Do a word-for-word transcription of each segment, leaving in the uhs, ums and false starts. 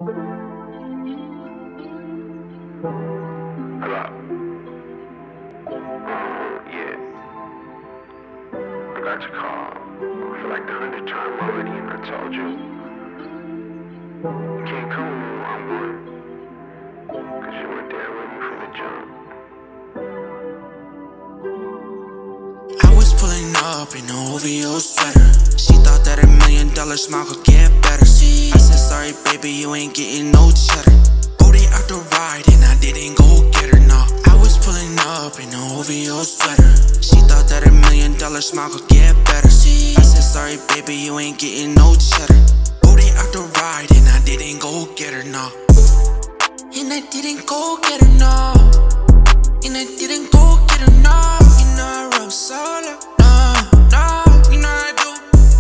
Hello. Yeah. I got your call. For like the hundredth time already, and I told you. You can't come with me where I'm going. Cause you weren't there with me from the jump. I was pulling up in an O V O sweater. She thought that a million dollar smile could get better. I said, sorry baby, you ain't getting no cheddar. Pulled it out the ride and I didn't go get her, no. I was pulling up in an O V O sweater. She thought that a million dollar smile could get better. I said, sorry baby, you ain't getting no cheddar. Pulled it out the ride and I didn't go get her, no. And I didn't go get her, no. And I didn't go get her, no. You know I rode solo, no, no. You know I do,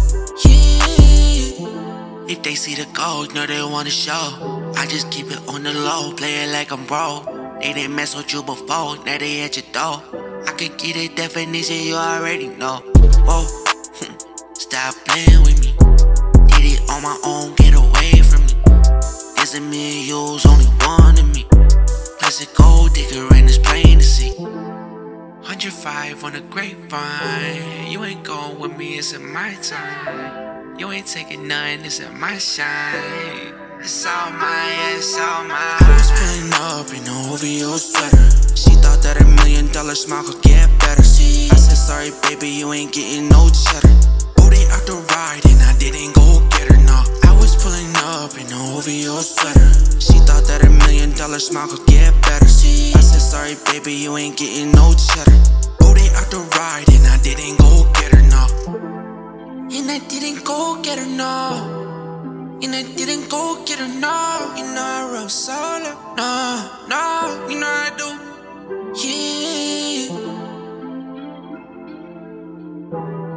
yeah. If they see the gold, know they wanna show. I just keep it on the low, play it like I'm broke. They didn't mess with you before, now they at your door. I could get a definition, you already know. Whoa, stop playing with me. Did it on my own, get away from me. There's a million you's only one of me. Plus a gold digger and it's plain to see. one hundred five on the grapevine. You ain't going with me, it's in my time. You ain't taking none, it's in my shine. It's all mine, it's all mine. I was pulling up in an O V O sweater. She thought that a million dollar smile could get better. I said, sorry baby, you ain't getting no cheddar. Pulled it out the ride and I didn't go get her, no. I was pulling up in an O V O sweater. She thought that a million dollar smile could get better. I said, sorry baby, you ain't getting no cheddar. Pulled it out the ride and I didn't go get her, no. And I didn't go get her, no. And I didn't go get her, no. You know I rode solo, no, no. You know I do, yeah.